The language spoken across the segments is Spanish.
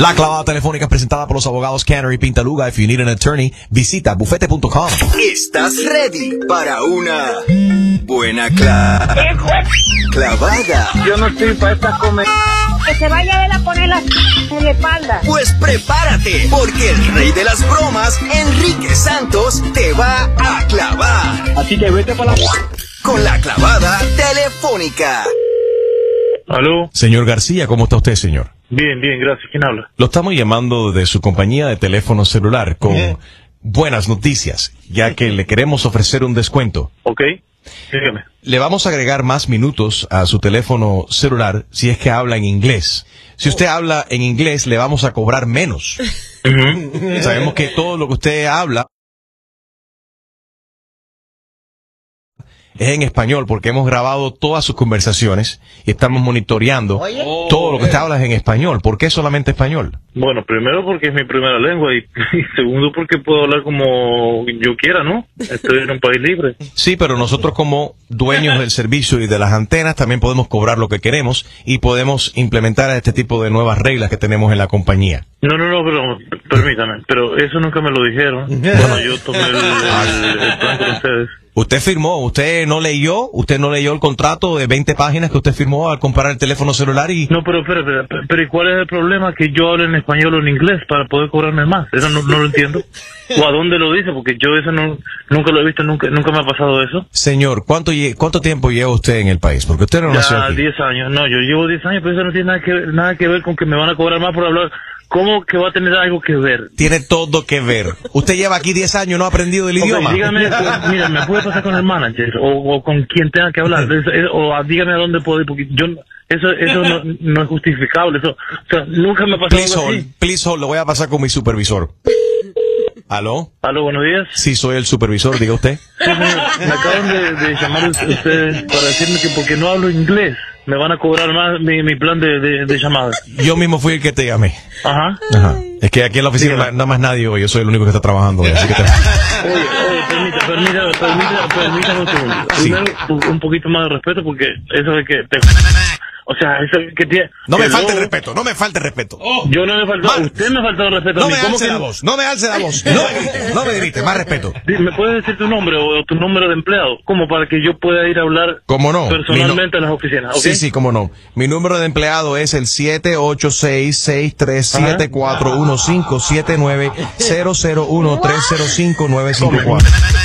La clavada telefónica es presentada por los abogados Canary Pintaluga. If you need an attorney, visita bufete.com. ¿Estás ready para una buena clavada? Yo no estoy para estas comer. Que se vaya a poner la en la espalda. Pues prepárate, porque el rey de las bromas, Enrique Santos, te va a clavar. Así que vete para la... Con la clavada telefónica. ¿Aló? Señor García, ¿cómo está usted, señor? Bien, gracias. ¿Quién habla? Lo estamos llamando de su compañía de teléfono celular con buenas noticias, ya que le queremos ofrecer un descuento. Ok, dígame. Le vamos a agregar más minutos a su teléfono celular si es que habla en inglés. Si usted habla en inglés, le vamos a cobrar menos. Sabemos que todo lo que usted habla es en español porque hemos grabado todas sus conversaciones y estamos monitoreando todo lo que usted habla es en español. ¿Por qué solamente español? Bueno, primero porque es mi primera lengua y segundo porque puedo hablar como yo quiera, ¿no? Estoy en un país libre. Sí, pero nosotros como dueños del servicio y de las antenas también podemos cobrar lo que queremos y podemos implementar este tipo de nuevas reglas que tenemos en la compañía. No, pero permítame, pero eso nunca me lo dijeron. Bueno, yo tomé el plan con ustedes. Usted firmó, usted no leyó el contrato de 20 páginas que usted firmó al comprar el teléfono celular y... No, pero ¿y cuál es el problema? Que yo hable en español o en inglés para poder cobrarme más. Eso no lo entiendo. ¿O a dónde lo dice? Porque yo eso nunca lo he visto, nunca me ha pasado eso. Señor, ¿cuánto tiempo lleva usted en el país? Porque usted no nació aquí. 10 años. No, yo llevo 10 años, pero eso no tiene nada que ver con que me van a cobrar más por hablar. ¿Cómo que va a tener algo que ver? Tiene todo que ver. Usted lleva aquí 10 años, no ha aprendido el idioma. Dígame, mira, me puede pasar con el manager o con quien tenga que hablar. Dígame a dónde puedo ir, porque yo... Eso no es justificable. Eso, o sea, nunca me ha pasado algo así. Please hold, lo voy a pasar con mi supervisor. ¿Aló? ¿Aló, buenos días? Sí, soy el supervisor, diga usted. Sí, me acaban de llamar ustedes para decirme que porque no hablo inglés me van a cobrar más mi plan de llamadas. Yo mismo fui el que te llamé. Ajá. Es que aquí en la oficina nada más nadie hoy, yo soy el único que está trabajando hoy, así que Oye, permítame un segundo. Sí. Primero, un poquito más de respeto porque eso de que o sea, eso que tiene... No me falte el respeto. Yo no me faltó, usted me faltó el respeto a mí. No me alce la voz. No me grites, más respeto. ¿Me puedes decir tu nombre o tu número de empleado? Como para que yo pueda ir a hablar personalmente a las oficinas, ¿okay? Sí, cómo no. Mi número de empleado es el 786-637-4159-001-305-954.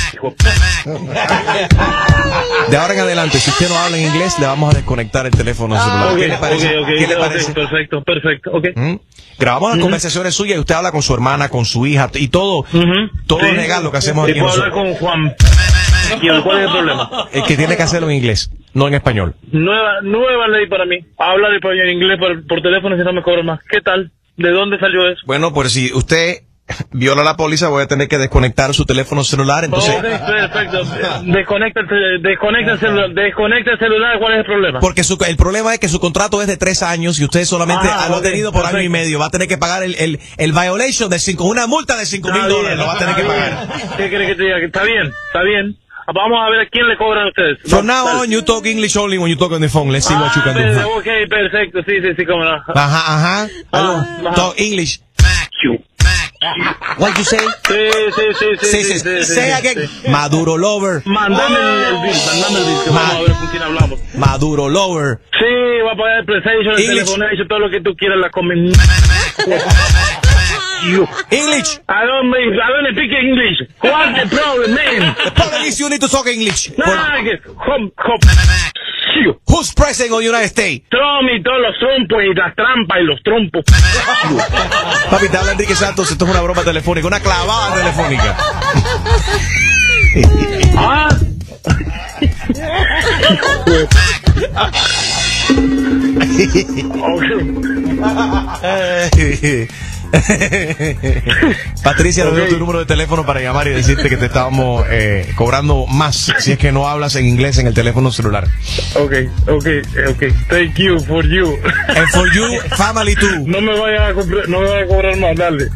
De ahora en adelante, si usted no habla en inglés, le vamos a desconectar el teléfono celular. ¿Qué le parece? ¿Qué le parece? Perfecto, ok. Grabamos las conversaciones suyas y usted habla con su hermana, con su hija y todo. Todo es legal lo que hacemos aquí. Y puedo hablar con Juan. ¿Cuál es el problema? El que tiene que hacerlo en inglés, no en español. Nueva ley para mí. Hablar en inglés por teléfono si no me cobran más. ¿Qué tal? ¿De dónde salió eso? Bueno, pues si usted viola la póliza, voy a tener que desconectar su teléfono celular, entonces... Perfecto. Desconecta el celular, ¿cuál es el problema? Porque el problema es que su contrato es de 3 años y usted solamente lo ha tenido por año y medio. Va a tener que pagar el violation de una multa de $5,000. Lo va a tener que pagar. ¿Qué quiere que te diga? Está bien. Vamos a ver a quién le cobran a ustedes. From now on, you talk English only when you talk on the phone. Let's see what you can do. Ok, perfecto. Sí, cómo no. Ajá. Talk English. What you say? Sí. Say again. Maduro lover. Mándame el bill, que vamos a ver con quién hablamos. Maduro lover. Sí, va a pagar el PlayStation, el teléfono, todo lo que tú quieras, la comen. English. I don't speak English. What's the problem, man? The problem is you need to talk English. Who's president of the United States? Trump y todos los trompos y las trampas y los trompos. Papi, te habla Enrique Santos. Esto es una broma telefónica, una clavada telefónica. Patricia, nos dio tu número de teléfono para llamar y decirte que te estábamos cobrando más si es que no hablas en inglés en el teléfono celular. Okay. Thank you for you. And for you, family too. No me vayas a cobrar más, dale.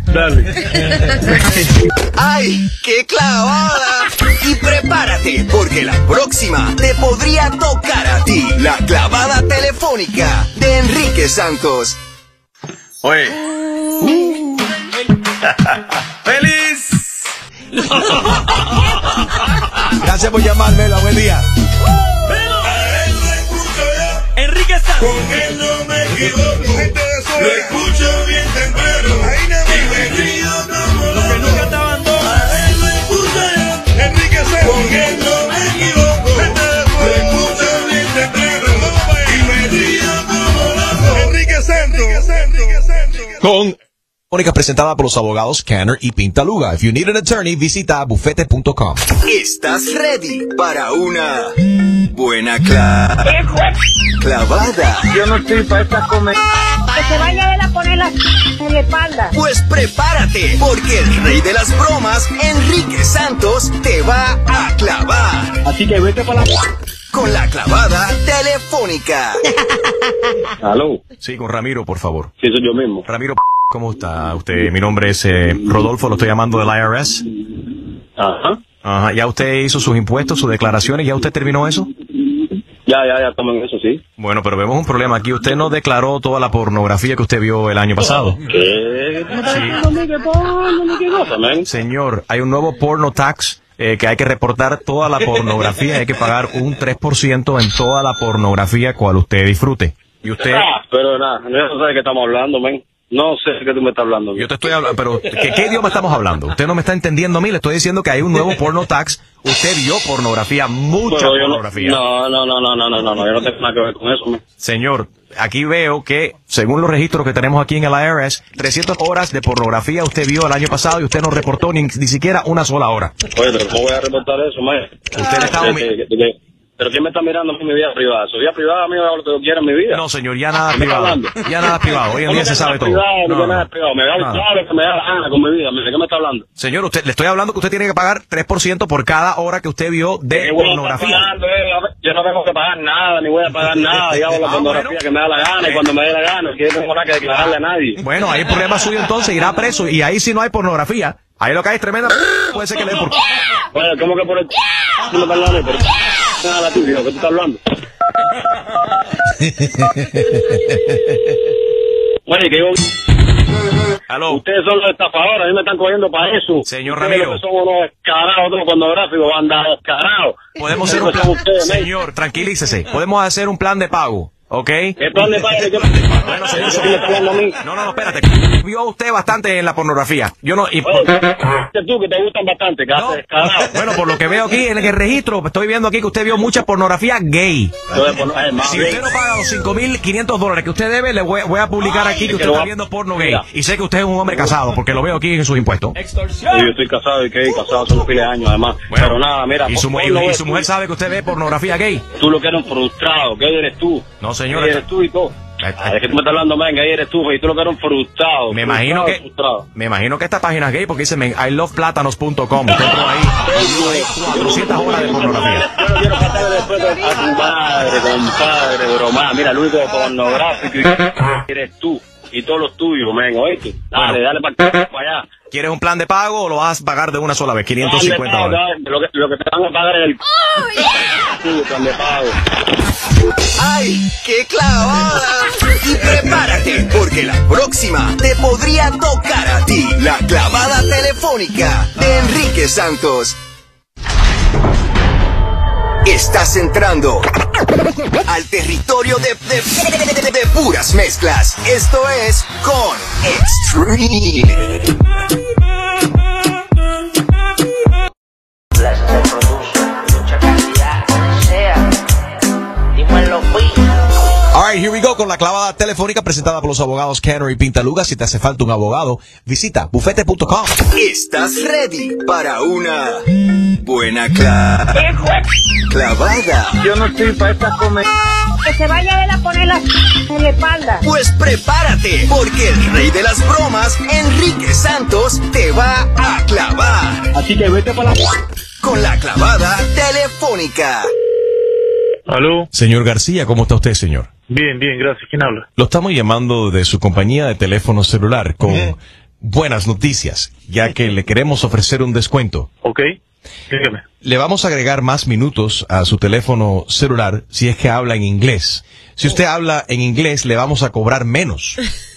¡Ay, qué clavada! Y prepárate, porque la próxima te podría tocar a ti. La clavada telefónica de Enrique Santos. Oye, ¡Feliz! Gracias por llamarme, buen día. Enrique Santos. Con él no me equivoco. Lo escucho bien temprano. Y me río como Los que nunca te abandonan. a él lo escucho yo. Enrique Santos. Con él no me equivoco. Lo escucho bien temprano. Y me río como loco. Enrique Santos. Con Mónica, presentada por los abogados Canner y Pintaluga. If you need an attorney, visita bufete.com. ¿Estás ready para una buena clavada? Yo no estoy para estas comedias. Que se vaya a él a poner la en la espalda. Pues prepárate, porque el rey de las bromas, Enrique Santos, te va a clavar. Así que vete para la... Con la clavada telefónica. Aló. Sí, con Ramiro, por favor. Sí, soy yo mismo. Ramiro, ¿cómo está usted? Mi nombre es Rodolfo, lo estoy llamando del IRS. Ajá. Ajá, ¿ya usted hizo sus impuestos, sus declaraciones? ¿Ya usted terminó eso? Ya, estamos en eso, sí. Bueno, pero vemos un problema aquí. Usted no declaró toda la pornografía que usted vio el año pasado. ¿Qué? Sí. Señor, hay un nuevo porno tax que hay que reportar toda la pornografía. Hay que pagar un 3% en toda la pornografía cual usted disfrute. Y usted... Pero nada, no sé de qué estamos hablando, men. No sé de qué tú me estás hablando. Yo te estoy hablando, pero ¿qué idioma estamos hablando? Usted no me está entendiendo a mí, le estoy diciendo que hay un nuevo porno tax. Usted vio pornografía, mucha pornografía. No, yo no tengo nada que ver con eso, men. Señor, aquí veo que, según los registros que tenemos aquí en el IRS, 300 horas de pornografía usted vio el año pasado y usted no reportó ni siquiera una sola hora. Oye, pero ¿cómo voy a reportar eso, man? Usted está... ¿Pero quién me está mirando a mí mi vida privada? ¿Su vida privada a mí hago lo que yo quiera en mi vida? No, señor, ya nada privado. Ya nada privado. Hoy en día se sabe todo. Nada privado. Me da lo que me da la gana con mi vida. ¿De qué me está hablando? Señor, le estoy hablando que usted tiene que pagar 3% por cada hora que usted vio de pornografía. Yo no tengo que pagar nada, ni voy a pagar nada. Yo hago la pornografía que me da la gana y cuando me dé la gana. Que yo tengo nada que declararle a nadie. Bueno, ahí el problema suyo entonces, irá preso. Y ahí si no hay pornografía, ahí lo que hay es tremenda... Puede ser que le dé por... Bueno, ¿cómo que por el... No me estás hablando, pero... Nada, la tuya, ¿qué tú estás hablando? Bueno, y que yo... Aló. Ustedes son los estafadores, a mí me están cogiendo para eso. Señor Ustedes Ramiro. son unos descarados, otros pornográficos, bandas descarados. Podemos hacer un plan... Señor, tranquilícese. Podemos hacer un plan de pago. ¿Ok? ¿Qué plan de padre? Bueno, señor, ¿Qué me está hablando a mí? No, espérate. Vio usted bastante en la pornografía. Yo no... Oye, tú que te gustan bastante, No. descarado. Bueno, por lo que veo aquí en el registro, estoy viendo aquí que usted vio mucha pornografía gay. Si usted no paga los $5,500 que usted debe, le voy a publicar aquí que usted está viendo porno gay. Y sé que usted es un hombre casado, porque lo veo aquí en sus impuestos. Sí, yo estoy casado y que casado son piles de años además. Bueno, pero nada, mira. ¿Y su mujer sabe que usted ve pornografía gay? Tú lo que eres un frustrado, ¿qué eres tú? No, señor. ¿Qué eres tú y todo? ¿De qué tú me estás hablando, man? Que eres tú, y tú lo que eres un frustrado. Me imagino que esta página es gay porque dice iloveplatanos.com. Usted entró ahí 400 horas de pornografía. Yo no quiero pasarle después a tu madre, compadre, broma. Mira, el único pornográfico eres tú y todos los tuyos, men, oíste. Dale para allá. ¿Quieres un plan de pago o lo vas a pagar de una sola vez? $550. Lo que te van a pagar es el plan de pago. ¡Ay, qué clavada! Y prepárate, porque la próxima te podría tocar a ti. La clavada telefónica de Enrique Santos. Estás entrando al territorio de puras mezclas. Esto es Con Extreme. Alright, here we go con la clavada telefónica presentada por los abogados Canner y Pintaluga. Si te hace falta un abogado, visita bufete.com. ¿Estás ready para una buena clavada? Yo no estoy para estas comedias. Que se vaya a él a poner la en la espalda. Pues prepárate, porque el rey de las bromas, Enrique Santos, te va a clavar. Así que vete para la... Con la clavada telefónica. ¿Aló? Señor García, ¿cómo está usted, señor? Bien, gracias. ¿Quién habla? Lo estamos llamando de su compañía de teléfono celular con buenas noticias, ya que le queremos ofrecer un descuento. Ok, dígame. Le vamos a agregar más minutos a su teléfono celular si es que habla en inglés. Si usted habla en inglés, le vamos a cobrar menos.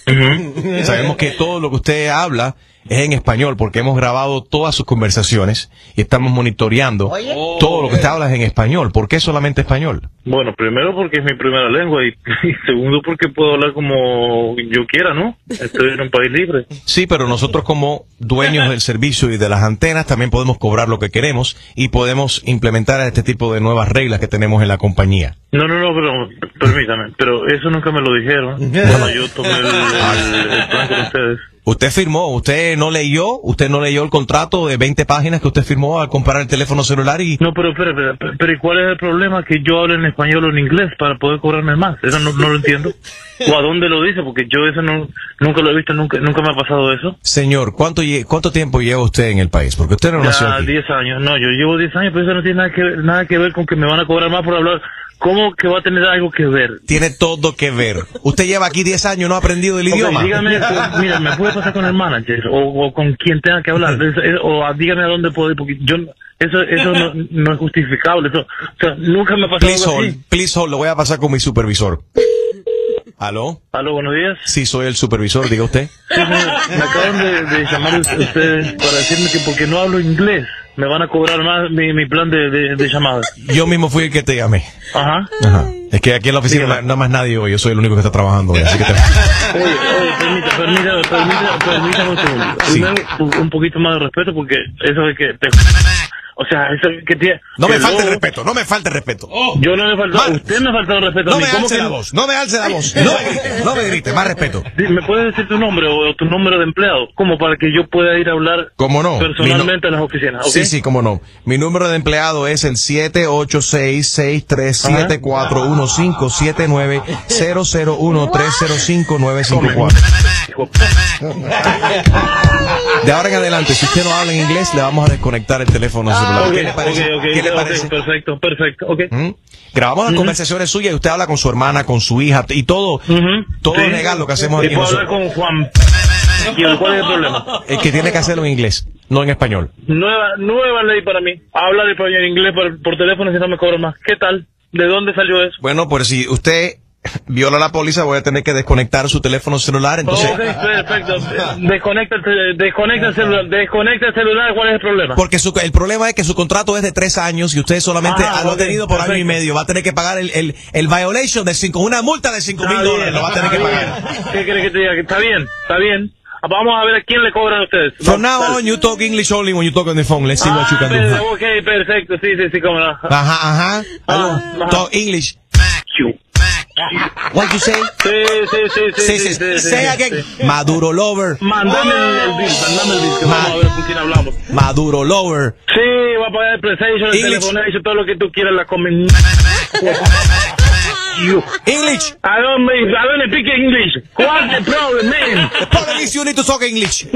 Sabemos que todo lo que usted habla es en español porque hemos grabado todas sus conversaciones y estamos monitoreando todo lo que usted habla es en español. ¿Por qué solamente español? Bueno, primero porque es mi primera lengua y segundo porque puedo hablar como yo quiera, ¿no? Estoy en un país libre. Sí, pero nosotros como dueños del servicio y de las antenas también podemos cobrar lo que queremos y podemos implementar este tipo de nuevas reglas que tenemos en la compañía. No, pero permítame, pero eso nunca me lo dijeron cuando yo tomé el plan con ustedes. Usted firmó, usted no leyó el contrato de 20 páginas que usted firmó al comprar el teléfono celular y... No, pero ¿y cuál es el problema? Que yo hable en español o en inglés para poder cobrarme más. Eso no lo entiendo. ¿O a dónde lo dice? Porque yo eso nunca lo he visto, nunca me ha pasado eso. Señor, ¿cuánto tiempo lleva usted en el país? Porque usted no nació aquí. 10 años. No, yo llevo 10 años, pero eso no tiene nada que ver con que me van a cobrar más por hablar. ¿Cómo que va a tener algo que ver? Tiene todo que ver. Usted lleva aquí 10 años, no ha aprendido el idioma. Dígame, mira, ¿me puede pasar con el manager? O con quien tenga que hablar. O dígame a dónde puedo ir, porque yo... Eso no es justificable. Eso, o sea, nunca me ha pasado algo así. Please hold, lo voy a pasar con mi supervisor. ¿Aló? ¿Aló, buenos días? Sí, soy el supervisor, diga usted. Sí, me acaban de llamar ustedes para decirme que porque no hablo inglés me van a cobrar más mi plan de llamadas. Yo mismo fui el que te llamé. Ajá. Es que aquí en la oficina nada más nadie hoy, yo soy el único que está trabajando hoy, así que permítame un segundo. Sí. Primero, un poquito más de respeto porque eso de que o sea, eso que tiene... No me falte respeto. Yo no me he faltado, usted me ha faltado el respeto a mí. No me alce la voz, no me grite, más respeto. ¿Me puedes decir tu nombre o tu número de empleado? Como para que yo pueda ir a hablar personalmente a las oficinas, ¿okay? Sí, cómo no. Mi número de empleado es el 786-637-4151-579-001-305-954. De ahora en adelante, si usted no habla en inglés, le vamos a desconectar el teléfono celular. ¿Qué le parece? ¿Qué le parece? Perfecto, Grabamos las conversaciones suyas y usted habla con su hermana, con su hija y todo. Todo es legal lo que hacemos aquí. Y puedo hablar con Juan. ¿Cuál es el problema? El que tiene que hacerlo en inglés, no en español. Nueva ley para mí. Habla de español en inglés por teléfono si no me cobran más. ¿Qué tal? ¿De dónde salió eso? Bueno, pues si usted viola la póliza, voy a tener que desconectar su teléfono celular, entonces... Ok, perfecto. Desconecta el celular, ¿cuál es el problema? Porque el problema es que su contrato es de 3 años y usted solamente lo ha tenido por año y medio. Va a tener que pagar el violation de una multa de $5,000. Lo va a tener que pagar. ¿Qué crees que te diga? Está bien. Vamos a ver a quién le cobran a ustedes. From now on, you talk English only when you talk on the phone. Let's see what you can do. Ok, perfecto. Sí, cómo no. Ajá. Talk English. What you say? Sí. Say again. Maduro lover. Mándame el bill, que vamos a ver con quién hablamos. Maduro lover. Sí, va a pagar el PlayStation, el teléfono, todo lo que tú quieras, la comen. English. I don't speak English. What's the problem, man? The problem is you need to talk English.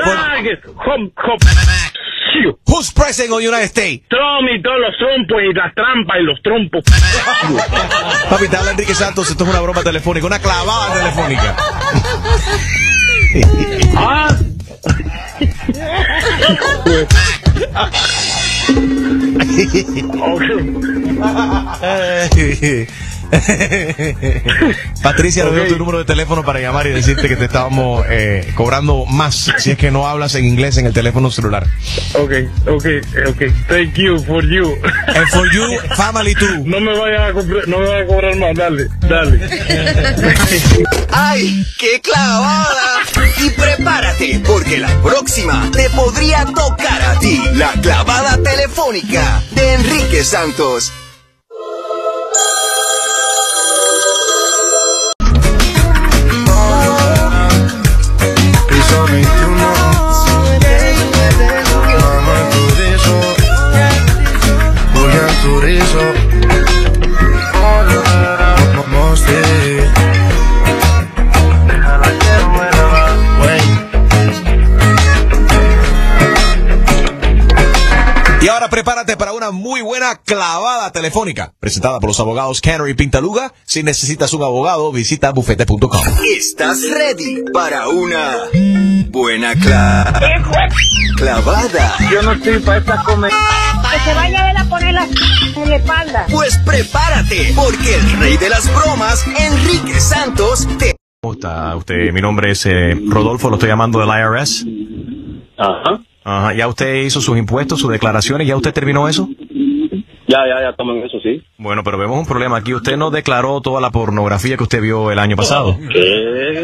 Who's president of the United States? Trump y todos los trompos y las trampas y los trompos. Papi, te habla Enrique Santos, esto es una broma telefónica, una clavada telefónica. Patricia nos dio tu número de teléfono para llamar y decirte que te estábamos cobrando más si es que no hablas en inglés en el teléfono celular. Okay. Thank you for you. And for you, family too. No me vayas a cobrar más, dale. ¡Ay, qué clavada! Y prepárate, porque la próxima te podría tocar a ti. La clavada telefónica de Enrique Santos. Y ahora prepárate para una muy buena clavada telefónica, presentada por los abogados Canary Pintaluga. Si necesitas un abogado, visita bufete.com. ¿Estás ready para una buena clavada? Yo no estoy para estas comer. Que se vaya a ver a poner las en la espalda. Pues prepárate, porque el rey de las bromas, Enrique Santos, te ¿Cómo está usted? Mi nombre es Rodolfo, lo estoy llamando del IRS. Ajá. Ajá. ¿Ya usted hizo sus impuestos, sus declaraciones? ¿Ya usted terminó eso? Ya estamos en eso, sí. Bueno, pero vemos un problema aquí. Usted no declaró toda la pornografía que usted vio el año pasado. ¿Qué?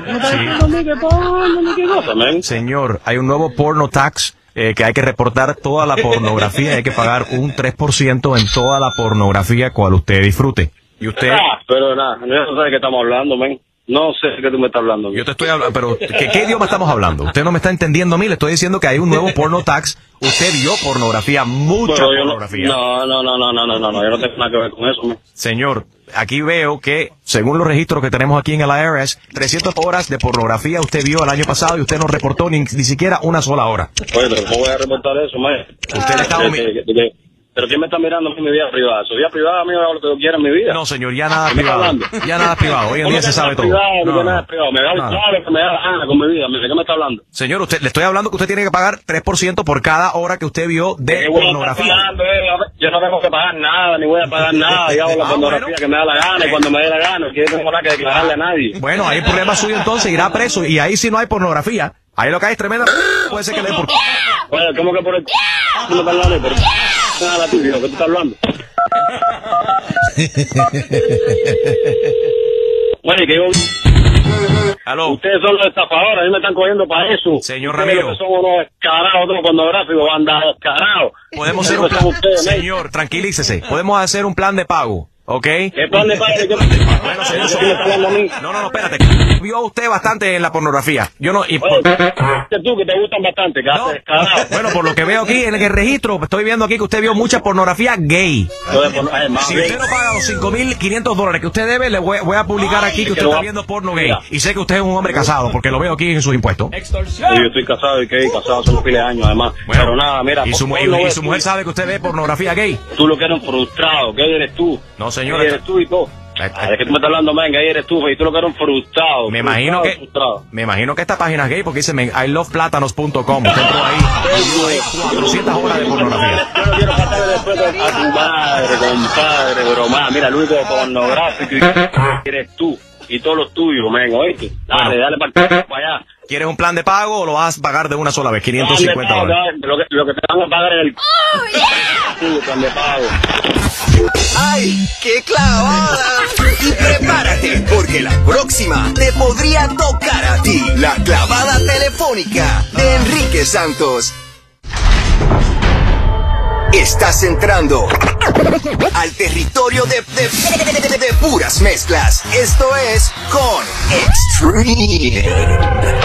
Sí. Señor, hay un nuevo porno tax que hay que reportar toda la pornografía y hay que pagar un 3% en toda la pornografía cual usted disfrute. Y usted... pero nada, no sé de qué estamos hablando, men. No sé de qué tú me estás hablando. Yo te estoy hablando, pero ¿qué idioma estamos hablando? Usted no me está entendiendo a mí, le estoy diciendo que hay un nuevo porno tax. Usted vio pornografía, mucha pornografía. No, yo no tengo nada que ver con eso, men. Señor, aquí veo que, según los registros que tenemos aquí en el IRS, 300 horas de pornografía usted vio el año pasado y usted no reportó ni siquiera una sola hora. Oye, pero ¿cómo voy a reportar eso, man? Usted le está... ¿Pero quién me está mirando en mi vida privada? ¿Su vida privada, amigo? Hago lo que yo quiera en mi vida. No, señor, ya nada privado. Ya nada privado. Hoy en día se sabe todo. Nada privado. Me da lo que me da la gana con mi vida. ¿De qué me está hablando? Señor, usted le estoy hablando que usted tiene que pagar 3% por cada hora que usted vio de pornografía. Yo no tengo que pagar nada, ni voy a pagar nada. Yo hago la pornografía que me da la gana y cuando me dé la gana. Yo no tengo nada que declararle a nadie. Bueno, hay problema suyo entonces, irá preso y ahí sí no hay pornografía. Ahí lo que hay es tremenda... Puede ser que le dé por... Oye, ¿cómo que por el... ¿Cómo me estás hablando? ¿Por nada, tío? ¿Qué tú estás hablando? Oye, que yo... Aló. Ustedes son los estafadores, a mí me están cogiendo para eso. Señor Ramiro. Son unos descarados, otros pornográficos, bandas descarados. Podemos hacer un plan... Señor, tranquilícese. Podemos hacer un plan de pago. ¿Ok? ¿Qué plan de pago? Bueno, señor, no, espérate. Vio usted bastante en la pornografía. Yo no... Y tú, que te gustan bastante, que haces descarado. Bueno, por lo que veo aquí en el registro, estoy viendo aquí que usted vio mucha pornografía gay. Si usted no paga los $5,500 que usted debe, le voy a publicar aquí que usted está viendo porno gay. Y sé que usted es un hombre casado, porque lo veo aquí en sus impuestos. Yo estoy casado y que casado son piles de años, además. Bueno, pero nada, mira. ¿Y su mujer sabe que usted ve pornografía gay? Tú lo que eres frustrado, ¿qué eres tú? No, señor. ¿Qué eres tú y todo? ¿De qué tú me estás hablando, man? Que ahí eres tú, y tú lo que eres frustrado. Me imagino que esta página es gay porque dice iloveplatanos.com. Usted entró ahí y hay 400 horas de pornografía. Yo no quiero pasarle después a tu madre, compadre, broma. Mira, el único pornográfico eres tú y todos los tuyos, man, ¿oíste? Dale para allá. ¿Quieres un plan de pago o lo vas a pagar de una sola vez? $550. Lo que te van a pagar es el plan de pago. ¡Ay, qué clavada! Y prepárate, porque la próxima te podría tocar a ti. La clavada telefónica de Enrique Santos. Estás entrando al territorio de puras mezclas. Esto es Con Extreme.